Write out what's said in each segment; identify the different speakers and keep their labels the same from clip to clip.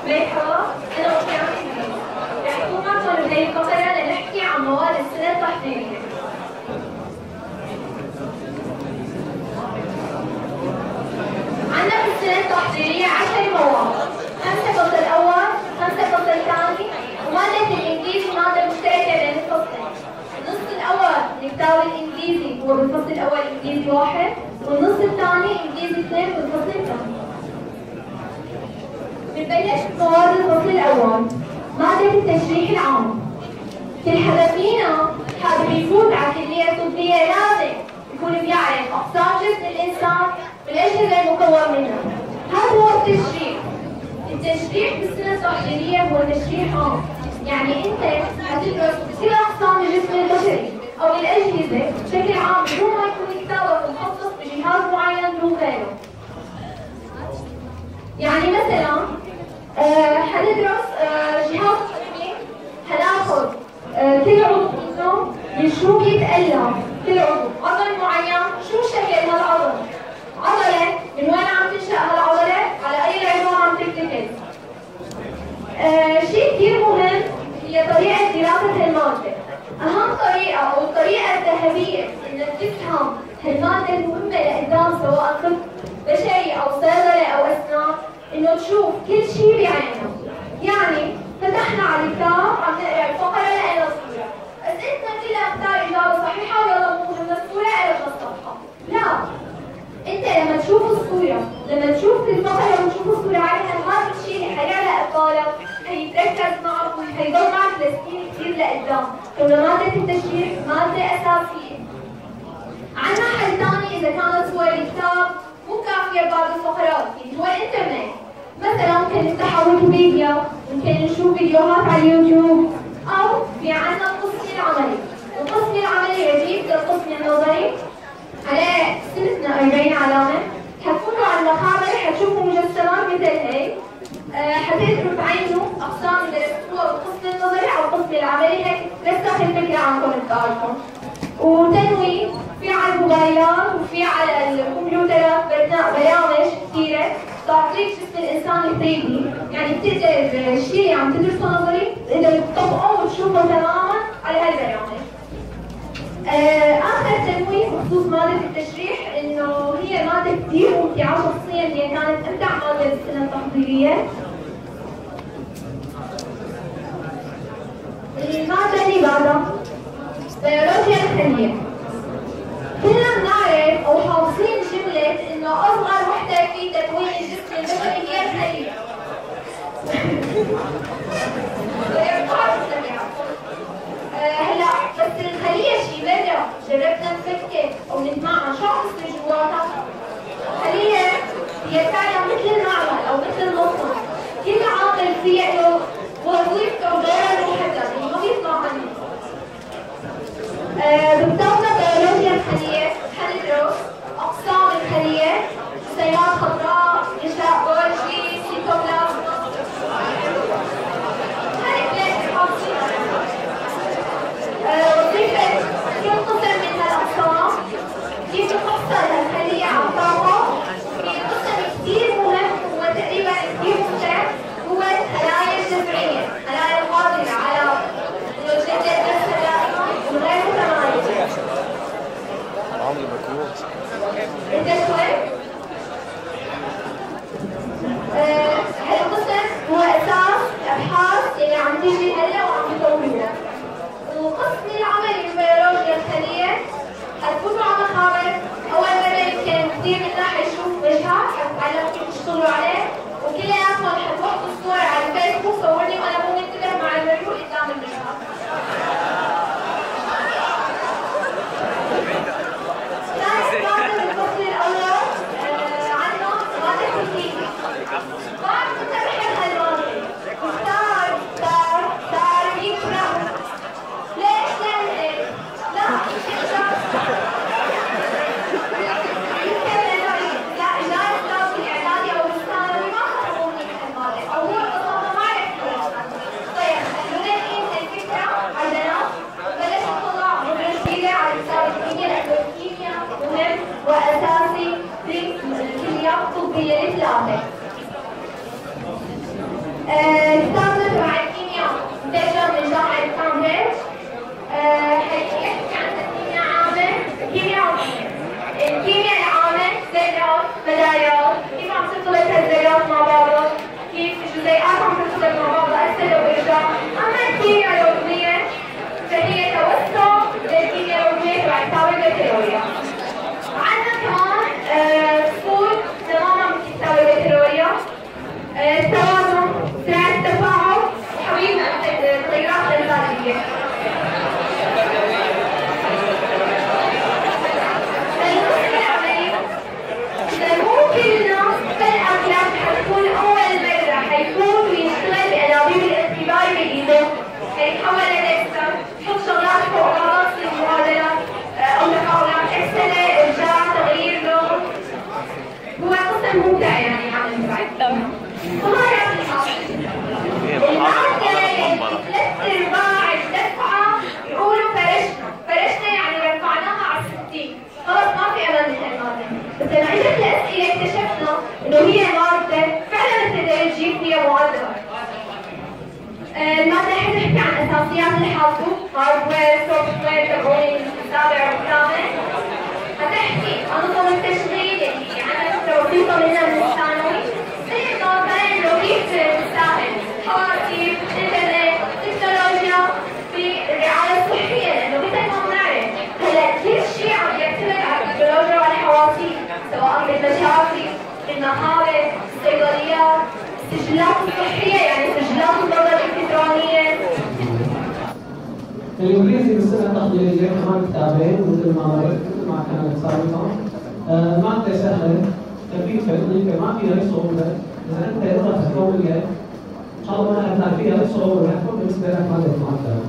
Speaker 1: مرحبا، أنا وكيان إدريس، رح كون معكم بهي الفقرة لنحكي عن مواد السنة التحضيرية. عندنا في السنة التحضيرية 10 مواد، 5 فصل أول، 5 فصل ثاني، ومادة الإنجليزي مادة مشتركة بين الفصلين. النصف الأول من الكتاب الإنجليزي هو بالفصل الأول إنجليزي 1، والنصف الثاني إنجليزي 2 بالفصل الثاني. بنبلش بمواد الفصل الأول، مادة التشريح العام. كل حدا فينا حابب يفوت على كلية طبية لازم يكون بيعرف أقسام جسم الإنسان والأجهزة المكون منها. هذا هو التشريح. التشريح بالسنة التحضيرية هو تشريح عام، يعني أنت حتدرس كل أقسام الجسم البشري أو الأجهزة بشكل عام بدون ما يكون كتابك مخصص بجهاز معين دون غيره. يعني مثلا حندرس جهاز قلبي، حناخذ كل عضو منه بنشوف يتألم، كل عضو معين شو شكل هالعضو، عضلة من وين عم تنشأ هالعضلة، على أي عظام عم ترتكز. شيء كثير مهم هي طريقة دراسة المادة. أهم طريقة أو الطريقة الذهبية إنك تفهم هالمادة المهمة لقدام سواء طب بشري أو صيدلة أو أسنان، إنه تشوف كل شيء بعينه. يعني فتحنا على الكتاب عم نقرا الفقرة لقينا الصورة، أسئلتنا كلها اختار إجابة صحيحة ويلا مو مهمة الصورة قلبنا الصفحة. لا، أنت لما تشوف الصورة، لما تشوف الفقرة وتشوف الصورة عليها هذا الشيء اللي حيعلق ببالك، حيتركز معك وحيضل معك لسنين كثير لقدام. كونه مادة التشريح مادة أساسية. عنا حل ثاني إذا كانت صور الكتاب مو كافية بعض الفقرات اللي هو الإنترنت. مثلا ممكن نفتح ويكيبيديا، ممكن نشوف فيديوهات على اليوتيوب، أو في عنا القسم العملي. القسم العملي يجيب للقسم النظري عليه سنتنا 40 علامة، حتفوتوا على المخابر حتشوفوا مجسمات مثل هيك، حتقدروا تعينوا أقسام اللي درستوها بالقسم النظري أو القسم العملي هيك لتاخذ فكرة عنكم بتاعكم. وتنويه في على الموبايلات وفي على الكمبيوترات برامج كثيرة تعطيك جسم الإنسان الثريدي، يعني بتقدر الشيء اللي عم تدرسه نظري تقدر تطبقه وتشوفه تماما على هالبرامج. آخر تنويه بخصوص مادة التشريح إنه هي مادة كثير ممتعة، شخصياً هي كانت أمتع مادة بالسنة التحضيرية. المادة اللي بعدها بيولوجيا الخلية. كلنا بنعرف أو حافظين جملة إنه أصغر وحدة في تكوين الجسم البشري هي الخلية. هلا بس الخلية شي برا، جربنا نفكر أو نسمعها شو عم بصير جواتها؟ الخلية هي فعلا مثل المعمل أو مثل المصنع، كل عاقل فيها له وظيفته ودوره المحدد اللي ما بيطلع عنه. بكتابنا بيولوجيا الخلية حندرس أقسام الخلية، جسيمات خضراء، غشاء بولجي، سيتوبلازما. هاي ثلاث حاصلين. وظيفة كل قسم من هالأقسام كيف تحصل الخلية على طاقة. في قسم كثير مهم هو تقريبا كثير ممتع، هو الخلايا الجذرية، الخلايا القادرة على إنه تجدد نفسها دائما وغير متمايزة. أنت شوي؟ هالقسم هو أساس الأبحاث اللي عم تجي هلا وعم تطورها. وقسم العملي ببيولوجيا الخلية حتفوتوا على مخابر، أول مرة يمكن كثير منا حيشوف مشهد حتتعلموا كيف تشتغلوا عليه، وكلياتكم حتوحطوا الصور على الفيسبوك صورني وأنا مو منتبه مع المريول قدام المشهد. ثاني مادة بالفصل الأول عنا مادة الكيمياء. بعد كنت بحب هالمادة، صار يقرأ. ليش؟ لأن هيك؟ لا يمكن لا إدارة الدراسة الإعدادي أو الثانوي ما خطبوا مني هالمادة، أو هو ببساطة ما عرف. طيب خلونا نقيس الفكرة على البنات وبلش نطلع مدرس جديدة على كتاب الكيمياء، لأنه الكيمياء مهم وأساسي في الكليات الطبية الثلاثة. كتابنا تبع الكيمياء انتشر من جامعة كامبريدج. حيحكي عن الكيمياء عامة، الكيمياء العامة ذرات، مدارات، كيف عم ترتبط هالذرات مع بعضها، كيف الجزيئات عم ترتبط مع بعضها أسئلة وإرجاع. أما الكيمياء العضوية فهي توسع للكيمياء العضوية تبع كتاب البكالوريا. عندنا كمان فصول تماما من كتاب البكالوريا، التوازن، سرعة التفاعل، وحبيبنا التغيرات الغازية. كلنا فجأة كلاس حتكون أول مرة حيكون ويشتغل بأنابيب الاختبار بإيده، حيتحول لديسكتوب، يحط شغلات فوق بعضها تصير معادلات أو تفاعلات، أسئلة، إرجاع، تغيير لون. هو قسم ممتع يعني عن المعرفة. مهارات الحافظ. المادة اللي 3/4 الدفعة يقولوا فرشنا يعني رفعناها على 60. خلص ما في أمل من المادة. بس لما اجت الاسئله اكتشفنا انه هي ماده فعلا تقدر تجيب فيها معدل. الماده حتحكي عن اساسيات الحاسوب، هاردوير، سوفت وير تبعون السابع والثامن. حتحكي عن نظم التشغيل اللي عندنا فكره بسيطه منها من الثانوي. بالاضافه انه كيف تساهم حواسيب، انترنت، تكنولوجيا في الرعايه الصحيه، لانه مثل ما بنعرف هلا كل شيء عم يعتمد على التكنولوجيا والحواسيب، سواء بالمشافي، بالمخابر، الصيدليات، السجلات الصحية يعني سجلات النظر الإلكترونية.
Speaker 2: الإنجليزي بالسنة التقديرية كمان كتابين مثل ما كانت سابقا. مادة سهلة خفيفة لطيفة ما فيها أي صعوبة، إذا أنت لغتك قوية إن شاء الله ما حتلاقي فيها أي صعوبة رح تكون بالنسبة لك مادة معدلة.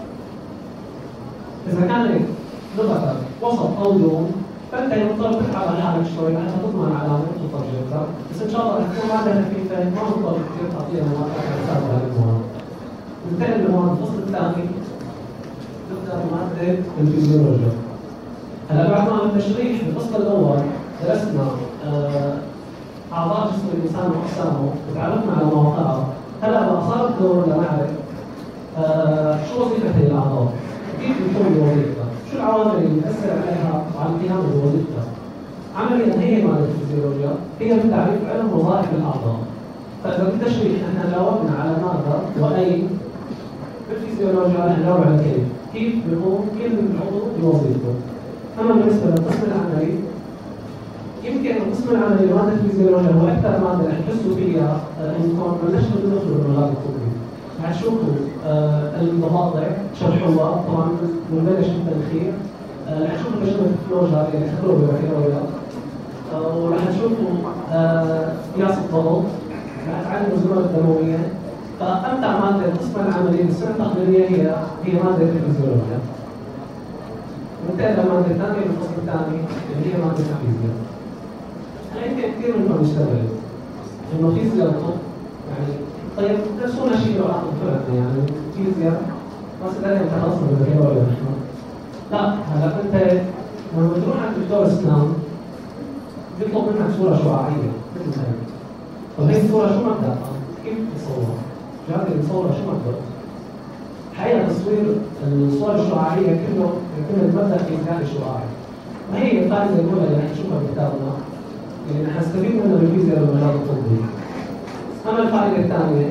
Speaker 2: إذا كانت لغتك وسط أو دون فانت مضطر تتعب على حالك شوي حتى تضمن علامات وترجمتها، بس ان شاء الله رح تكون ماده خفيفه ما مضطر كثير تعطيها مواقع حساب على المواد. ننتقل للمواد الفصل الثاني نبدا بماده الفيزيولوجيا. هلا بعد ما التشريح بالفصل الاول درسنا اعضاء جسم الانسان واقسامه وتعرفنا على مواقعها، هلا بقى صار الدور لنعرف شو وظيفه الاعضاء؟ كيف بتكون وظيفتها؟ شو العوامل اللي بتأثر عليها وعلى القيام بوظيفتها؟ عمليا هي مادة الفيزيولوجيا هي بتعريف علم وظائف الأعضاء. فإذا بالتشريح نحن جاوبنا على ماذا وأين بالفيزيولوجيا رح نجاوب على كيف بيقوم كل عضو بوظيفته. أما بالنسبة للقسم العملي يمكن القسم العملي لمادة الفيزيولوجيا هو أكثر مادة رح تحسوا فيها إنكم بلشنا ندخل بالمجال الطبي. رح تشوفوا المضادع شرحوها طبعا بنبلش بالتنخير، رح تشوفوا تجربه الفلوجر اللي اخذوه بالبكالوريا، ورح تشوفوا قياس الضغط، رح تعلموا الزمام الدمويه. فامتع ماده القسم العملي بالسنه التقديريه هي ماده الفيزيولوجيا. ننتقل للماده الثانيه بالفصل الثاني اللي هي ماده الفيزياء. يمكن كثير منكم يستغرب انه فيزياء الطب يعني طيب درسونا شيء لو عن طلعنا يعني فيزياء بس لازم تخلصنا بالبكالوريا نحن. لا هلا انت لما بتروح عند دكتور اسنان بيطلب منك صوره شعاعيه مثل هيك. طيب هي الصوره شو مبدأها؟ كيف بتصور؟ جاي بتصورها شو مبدأها؟ حقيقه تصوير الصور الشعاعيه كله يعتمد مبدأ فيزيائي شعاعي. وهي القاعده الاولى اللي رح نشوفها بكتابنا اللي رح نستفيد منها بالفيزياء بالمجال الطبي. أما القاعدة الثانية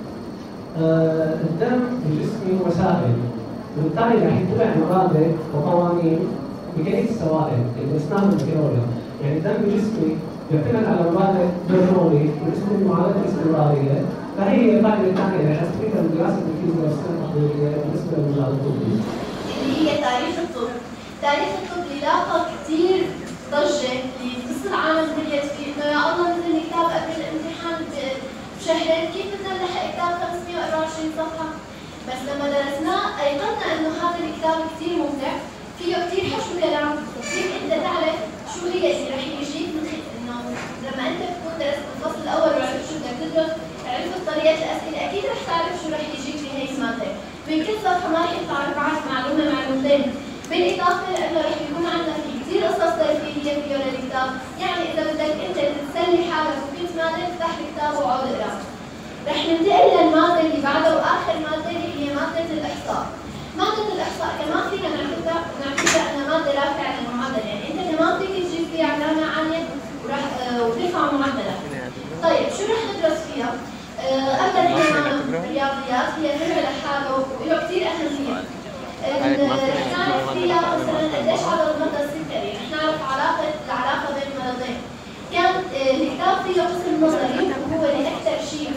Speaker 2: الدم الجسمي وسائل، وبالتالي رح يتبع مبادئ وقوانين بقية السوائل اللي بنسمعها بالبكالوريا، يعني الدم الجسمي يعتمد على مبادئ برنولي واسمه المعادلة الاستمرارية، فهي القاعدة الثانية اللي حستفيدها من دراسة الفيزياء والسنة التقديرية بالنسبة للمجال الطبي.
Speaker 3: اللي هي تاريخ الطب. تاريخ الطب لاقى كثير ضجة القصة العامة نزلت فيه انه يا الله نزل لي كتاب قبل الامتحان بشهرين، كيف بدنا نلحق كتاب 524 صفحة؟ بس لما درسناه ايقنا انه هذا الكتاب كثير ممتع، فيه كثير حشو كلام، كيف انت تعرف شو هي اللي رح يجيك من انه لما انت تكون درست الفصل الاول وعرفت شو بدك تدرس، عرفت طريقة الاسئلة، اكيد رح تعرف شو رح يجيك في هي المادة. من كل صفحة ما رح يطلع ربعك معلومة معلومتين. بالاضافة لانه رح يكون عندنا في كثير قصص ترفيهية فيه للكتاب، يعني اذا بدك انت تسلي حالك وكنت ما تفتح الكتاب وعود اقرا. رح ننتقل للمادة اللي بعدها وآخر مادة اللي هي مادة الإحصاء. مادة الإحصاء كمان فينا نعتبرها أنها مادة رافعة للمعدل، يعني أنت كمان فيك تجيب فيها علامة عالية وترفع معدلك. طيب شو رح ندرس فيها؟ أولا هي الرياضيات، هي علم لحاله وله كثير أهمية. رح نعرف فيها مثلا قديش عدد مرضى السكري، رح نعرف العلاقة بين المرضين. كان الكتاب فيه قسم نظري وهو اللي أكثر شيء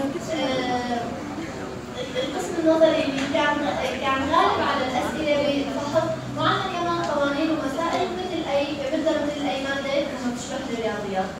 Speaker 3: القسم النظري اللي كان غالب على الأسئلة بفحص، وعندنا كمان قوانين ومسائل مثل أي مادة ما بتشبه الرياضيات.